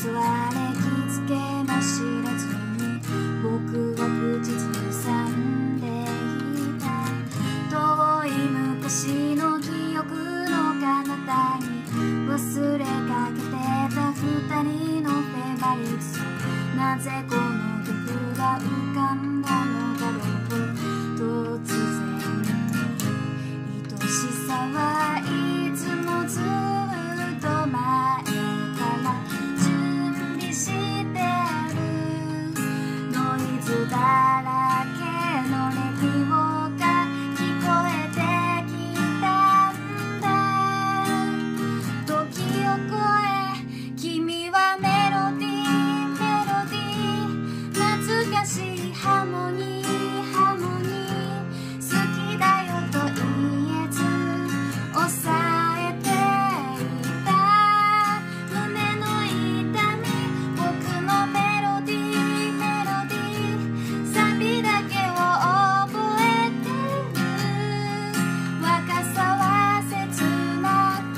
れ気づけも知らずに僕は口ずさんでいた。遠い昔の記憶の彼方に忘れかけてた二人のフェイバリッツ。なぜこの曲が浮かんだのだろう。突然に愛しさはいつもずっと前から準備してある。ノイズだらけのレディオが聞こえてきたんだ。時を超え君はメロディーメロディー懐かしいハモニーハモニー好きだよと言えず抑えていた胸の痛み。僕のメロディーメロディーサビだけを覚えてる。若さは切なく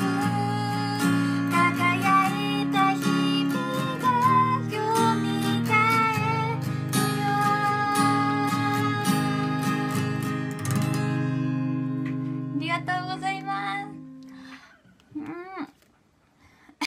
輝いた日々がよみがえるよ。ありがとうございます。